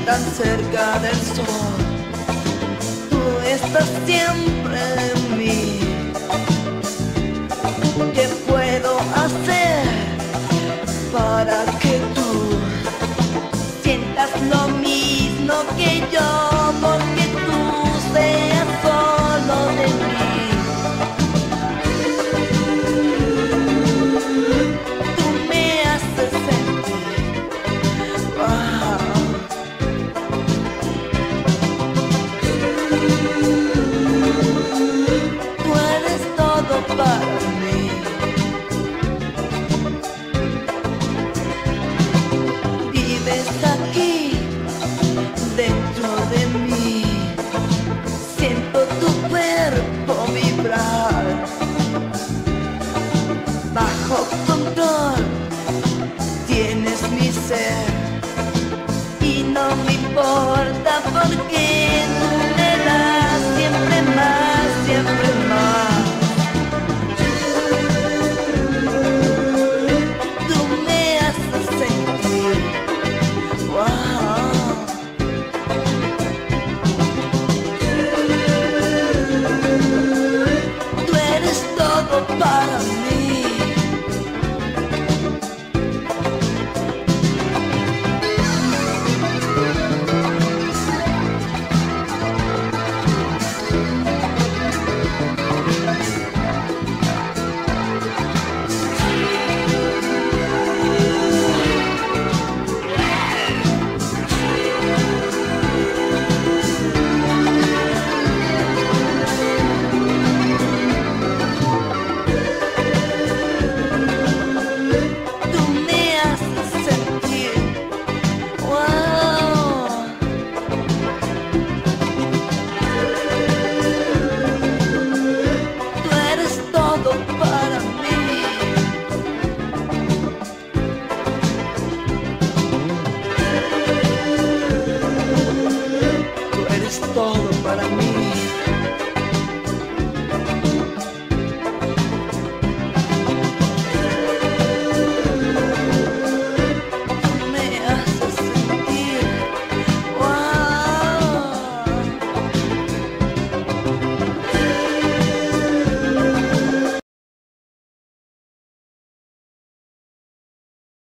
tan cerca del sol. Tú estás siempre en mí. ¿Qué puedo hacer para que tú sientas lo mismo que yo? Porque tú seas solo de mí. Tú me haces sentir, wow. Tú eres todo para mí. Vives aquí dentro de mí. Siento tu cuerpo vibrar. Bajo control tienes mi ser. Y no me importa por qué.